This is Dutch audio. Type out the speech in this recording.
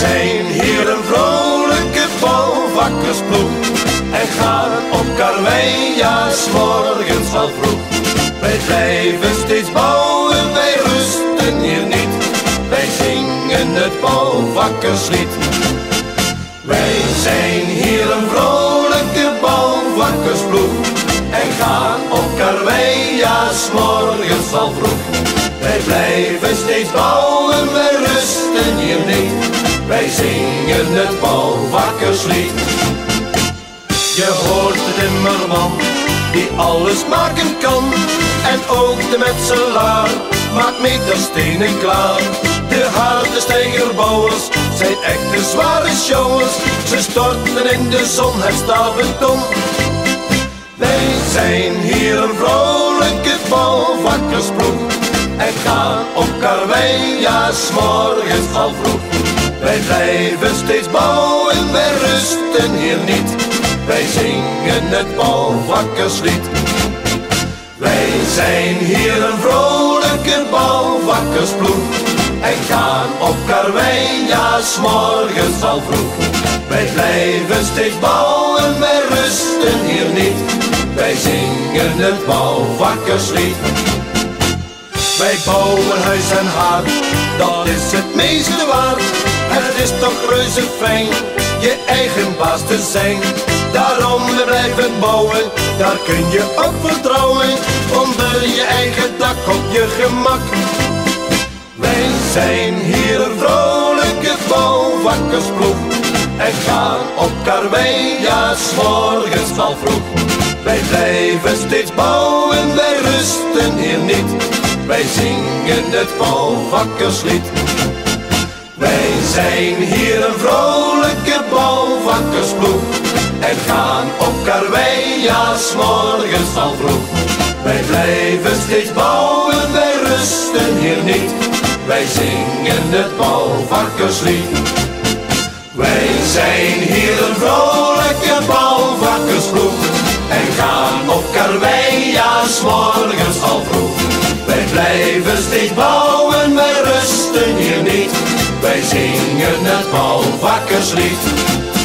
zijn hier een vrolijke bouwvakkersploeg en gaan op karwei, ja, 's morgens al vroeg. Wij blijven steeds bouwen, wij rusten hier niet. Wij zingen het bouwvakkerslied. Wij zijn hier een vrolijke bouwvakkersploeg en gaan op karwei, ja, 's morgens al vroeg. Wij blijven steeds bouwen, wij rusten hier niet. Wij zingen het bouwvakkerslied. Je hoort de timmerman die alles maken kan, en ook de metselaar maakt meterstenen klaar. De harde steigerbouwers zijn echte zware showers. Ze storten in de zon het staalbeton. Wij zijn hier een vrolijke bouwvakkersploeg en gaan op karwei, ja, 's morgens al vroeg. Wij blijven steeds bouwen, wij rusten hier niet. Wij zingen het bouwvakkerslied. Wij zijn hier een vrolijke bouwvakkersploeg en gaan op karwei, ja, 's morgens al vroeg. Wij blijven steeds bouwen, wij rusten hier niet. Wij zingen het bouwvakkerslied. Wij bouwen huis en haard, dat is het meeste waard. En het is toch reuze fijn, je eigen baas te zijn. Daarom we blijven bouwen, daar kun je op vertrouwen. Onder je eigen dak op je gemak. Wij zijn hier een vrolijke bouwvakkersploeg en gaan op karwei, ja, 's morgens al vroeg. Wij blijven steeds bouwen, wij rusten hier niet. Wij zingen het bouwvakkerslied. Wij zijn hier een vrolijke bouwvakkersploeg en gaan op karwei, ja, 's morgens al vroeg. Wij blijven steeds bouwen, wij rusten hier niet. Wij zingen het bouwvakkerslied. Wij zijn hier een vrolijke bouwvakkersploeg en gaan op karwei, ja, 's morgens al vroeg. Wij blijven steeds bouwen, wij rusten hier niet. Wij zingen het bouwvakkerslied.